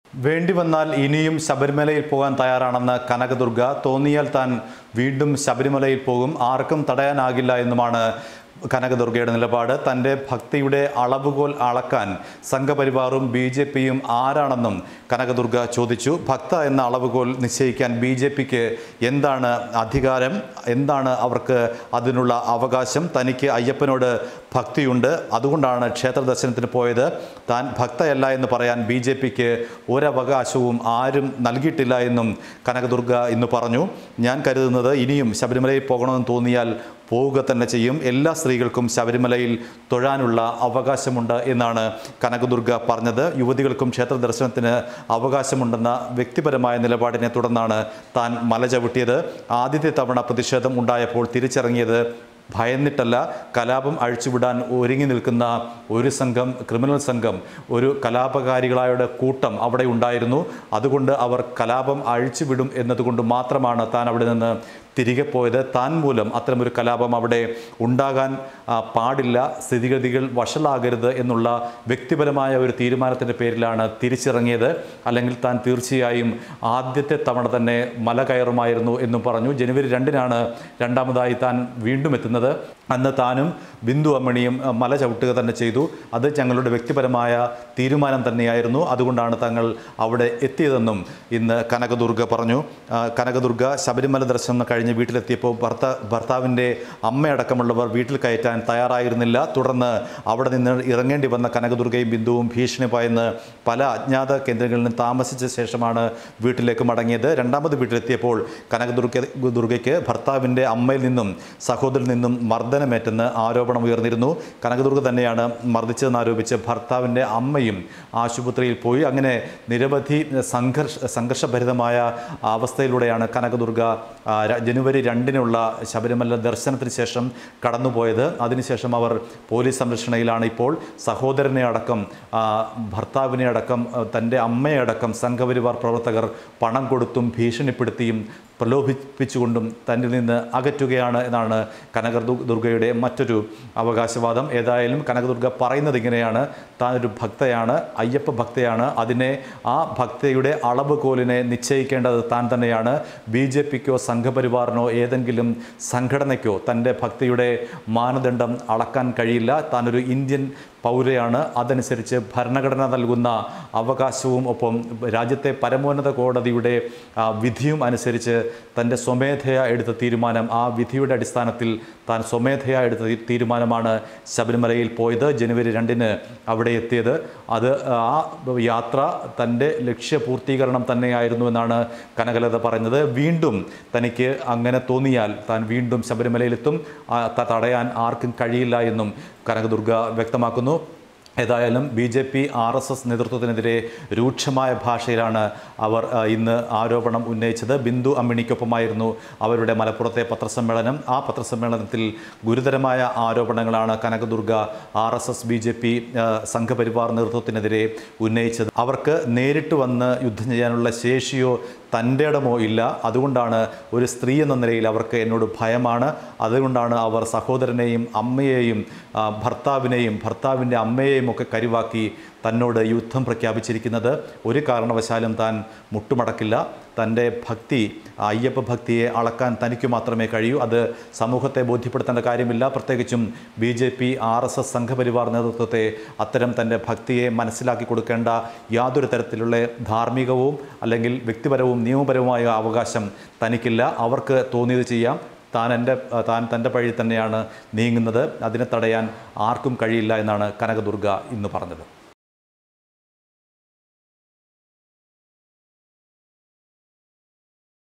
വേണ്ടി വന്നാൽ ഇനിയും ശബരിമലയിൽ പോകാൻ തയ്യാറാണെന്ന് കനകദുർഗ. തോന്നിയാൽ താൻ വീണ്ടും ശബരിമലയിൽ പോകും, ആർക്കും തടയാനാകില്ല എന്നുമാണ് കനകദുർഗയുടെ നിലപാട്. തൻ്റെ ഭക്തിയുടെ അളവുകോൽ അളക്കാൻ സംഘപരിവാറും BJPയും ആരാണെന്നും കനകദുർഗ ചോദിച്ചു. ഭക്ത എന്ന അളവുകോൽ നിശ്ചയിക്കാൻ BJPക്ക് എന്താണ് അധികാരം, എന്താണ് അവർക്ക് അതിനുള്ള അവകാശം? തനിക്ക് അയ്യപ്പനോട് ഭക്തിയുണ്ട്, അതുകൊണ്ടാണ് ക്ഷേത്ര ദർശനത്തിന് പോയത്. താൻ ഭക്തയല്ല എന്ന് പറയാൻ BJPക്ക് ഒരവകാശവും ആരും നൽകിയിട്ടില്ല എന്നും കനകദുർഗ ഇന്ന് പറഞ്ഞു. ഞാൻ കരുതുന്നത് ഇനിയും ശബരിമലയിൽ പോകണമെന്ന് തോന്നിയാൽ പോവുക തന്നെ ചെയ്യും. എല്ലാ സ്ത്രീകൾക്കും ശബരിമലയിൽ തൊഴാനുള്ള അവകാശമുണ്ട് എന്നാണ് കനകദുർഗ പറഞ്ഞത്. യുവതികൾക്കും ക്ഷേത്ര ദർശനത്തിന് അവകാശമുണ്ടെന്ന വ്യക്തിപരമായ നിലപാടിനെ തുടർന്നാണ് താൻ മല ചവിട്ടിയത്. ആദ്യത്തെ തവണ പ്രതിഷേധം ഉണ്ടായപ്പോൾ തിരിച്ചിറങ്ങിയത് ഭയന്നിട്ടല്ല. കലാപം അഴിച്ചുവിടാൻ ഒരുങ്ങി നിൽക്കുന്ന ഒരു സംഘം, ക്രിമിനൽ സംഘം, ഒരു കലാപകാരികളായുടെ കൂട്ടം അവിടെ ഉണ്ടായിരുന്നു. അതുകൊണ്ട് അവർ കലാപം അഴിച്ചുവിടും എന്നതുകൊണ്ട് മാത്രമാണ് താൻ അവിടെ നിന്ന് തിരികെ പോയത്. താൻ മൂലം അത്തരമൊരു കലാപം അവിടെ ഉണ്ടാകാൻ പാടില്ല, സ്ഥിതിഗതികൾ വഷളാകരുത് എന്നുള്ള വ്യക്തിപരമായ ഒരു തീരുമാനത്തിൻ്റെ പേരിലാണ് തിരിച്ചിറങ്ങിയത്. അല്ലെങ്കിൽ താൻ തീർച്ചയായും ആദ്യത്തെ തവണ തന്നെ മല കയറുമായിരുന്നു എന്നും പറഞ്ഞു. ജനുവരി 2-നാണ് രണ്ടാമതായി താൻ വീണ്ടും എത്തുന്നത്. അന്ന് താനും ബിന്ദു അമ്മിണിയും മല ചവിട്ടുക തന്നെ ചെയ്തു. അത് ഞങ്ങളുടെ വ്യക്തിപരമായ തീരുമാനം തന്നെയായിരുന്നു. അതുകൊണ്ടാണ് തങ്ങൾ അവിടെ എത്തിയതെന്നും ഇന്ന് കനകദുർഗ പറഞ്ഞു. കനകദുർഗ ശബരിമല ദർശനം കഴിഞ്ഞ് വീട്ടിലെത്തിയപ്പോൾ ഭർത്താവിൻ്റെ അമ്മയടക്കമുള്ളവർ വീട്ടിൽ കയറ്റാൻ തയ്യാറായിരുന്നില്ല. തുടർന്ന് അവിടെ നിന്ന് ഇറങ്ങേണ്ടി വന്ന കനകദുർഗയും ബിന്ദുവും ഭീഷണി ഭയന്ന് പല അജ്ഞാത കേന്ദ്രങ്ങളിൽ നിന്ന് താമസിച്ച ശേഷമാണ് വീട്ടിലേക്ക് മടങ്ങിയത്. രണ്ടാമത് വീട്ടിലെത്തിയപ്പോൾ കനകദുർഗയ്ക്ക് ഭർത്താവിൻ്റെ അമ്മയിൽ നിന്നും സഹോദരിൽ നിന്നും മർദ്ദനമേറ്റെന്ന് ആരോപണം ഉയർന്നിരുന്നു. കനകദുർഗ തന്നെയാണ് മർദ്ദിച്ചതെന്നാരോപിച്ച് ഭർത്താവിൻ്റെ അമ്മയും ആശുപത്രിയിൽ പോയി. അങ്ങനെ നിരവധി സംഘർഷഭരിതമായ അവസ്ഥയിലൂടെയാണ് കനകദുർഗ ജനുവരി 2-നുള്ള ശബരിമല ദർശനത്തിന് ശേഷം കടന്നുപോയത്. അതിനുശേഷം അവർ പോലീസ് സംരക്ഷണയിലാണ് ഇപ്പോൾ. സഹോദരനെ അടക്കം, ഭർത്താവിനെ അടക്കം, തൻ്റെ അമ്മയെ അടക്കം സംഘപരിവാർ പ്രവർത്തകർ പണം കൊടുത്തും ഭീഷണിപ്പെടുത്തിയും പ്രലോഭിപ്പിച്ചുകൊണ്ടും തന്നിൽ നിന്ന് അകറ്റുകയാണ് എന്നാണ് കനകദുർഗയുടെ മറ്റൊരു അവകാശവാദം. ഏതായാലും കനകദുർഗ പറയുന്നത് ഇങ്ങനെയാണ്: താനൊരു ഭക്തയാണ്, അയ്യപ്പ ഭക്തയാണ്. ആ ഭക്തയുടെ അളവുകോലിനെ നിശ്ചയിക്കേണ്ടത് താൻ തന്നെയാണ്. BJPക്കോ സംഘപരിവാറിനോ ഏതെങ്കിലും സംഘടനയ്ക്കോ തൻ്റെ ഭക്തിയുടെ മാനദണ്ഡം അളക്കാൻ കഴിയില്ല. താനൊരു ഇന്ത്യൻ പൗരയാണ്. അതനുസരിച്ച് ഭരണഘടന നൽകുന്ന അവകാശവും ഒപ്പം രാജ്യത്തെ പരമോന്നത കോടതിയുടെ വിധിയും അനുസരിച്ച് തൻ്റെ സ്വമേധയാ എടുത്ത തീരുമാനം, ആ വിധിയുടെ അടിസ്ഥാനത്തിൽ താൻ സ്വമേധയാ എടുത്ത തീരുമാനമാണ് ശബരിമലയിൽ പോയത്. ജനുവരി 2-ന് അവിടെ എത്തിയത്. ആ യാത്ര തൻ്റെ ലക്ഷ്യപൂർത്തീകരണം തന്നെയായിരുന്നു എന്നാണ് കനകലത പറഞ്ഞത്. വീണ്ടും തനിക്ക് അങ്ങനെ തോന്നിയാൽ താൻ വീണ്ടും ശബരിമലയിലെത്തും, തടയാൻ ആർക്കും കഴിയില്ല എന്നും കനകദുർഗ വ്യക്തമാക്കുന്നു. ഏതായാലും BJP RSS നേതൃത്വത്തിനെതിരെ രൂക്ഷമായ ഭാഷയിലാണ് അവർ ഇന്ന് ആരോപണം ഉന്നയിച്ചത്. ബിന്ദു അമ്മിണിക്കൊപ്പമായിരുന്നു അവരുടെ മലപ്പുറത്തെ പത്രസമ്മേളനം. ആ പത്രസമ്മേളനത്തിൽ ഗുരുതരമായ ആരോപണങ്ങളാണ് കനകദുർഗ RSS BJP സംഘപരിവാർ നേതൃത്വത്തിനെതിരെ ഉന്നയിച്ചത്. അവർക്ക് നേരിട്ട് വന്ന് യുദ്ധം ചെയ്യാനുള്ള ശേഷിയോ തൻ്റെ ഇടമോ ഇല്ല. അതുകൊണ്ടാണ് ഒരു സ്ത്രീ എന്ന നിലയിൽ അവർക്ക് എന്നോട് ഭയമാണ്. അതുകൊണ്ടാണ് അവർ സഹോദരനെയും അമ്മയെയും ഭർത്താവിനെയും ഭർത്താവിൻ്റെ അമ്മയെയും ഒക്കെ കരുവാക്കി തന്നോട് യുദ്ധം പ്രഖ്യാപിച്ചിരിക്കുന്നത്. ഒരു കാരണവശാലും താൻ മുട്ടുമടക്കില്ല. തൻ്റെ ഭക്തി, അയ്യപ്പ ഭക്തിയെ അളക്കാൻ തനിക്ക് മാത്രമേ കഴിയൂ. അത് സമൂഹത്തെ ബോധ്യപ്പെടുത്തേണ്ട കാര്യമില്ല. പ്രത്യേകിച്ചും BJP RSS സംഘപരിവാർ നേതൃത്വത്തെ അത്തരം തൻ്റെ ഭക്തിയെ മനസ്സിലാക്കി കൊടുക്കേണ്ട യാതൊരു തരത്തിലുള്ള ധാർമ്മികവും അല്ലെങ്കിൽ വ്യക്തിപരവും നിയമപരവുമായ അവകാശം തനിക്കില്ല. അവർക്ക് തോന്നിയത് ചെയ്യാം. താൻ തൻ്റെ വഴി തന്നെയാണ് നീങ്ങുന്നത്. അതിനെ തടയാൻ ആർക്കും കഴിയില്ല എന്നാണ് കനകദുർഗ ഇന്ന് പറഞ്ഞത്.